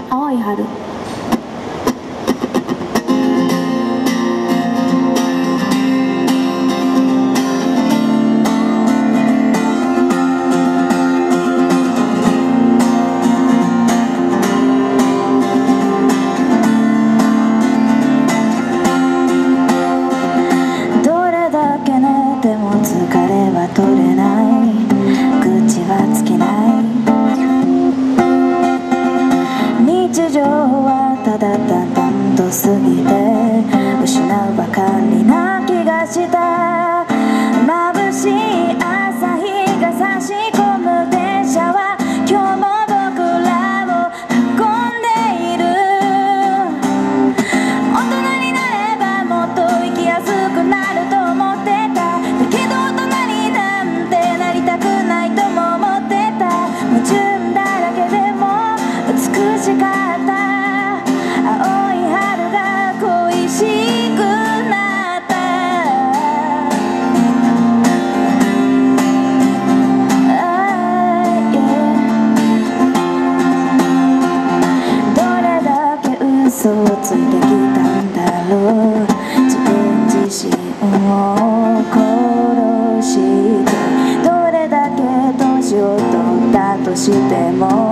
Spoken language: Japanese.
青い春。 疲れは取れない、口は尽きない、日常はただ淡々と過ぎて失うばかりな気がした。眩しい朝日が差し込む電車は今日も僕らを運んでいる。大人になればもっと生きやすくなると思ってた。だけど大人になんてなりたくないとも思ってた。矛盾だらけでも美しかった。青い春が恋しくなった。どれだけ嘘をついてきたんだろう。自分自身を殺して、どれだけ年を取ったとしても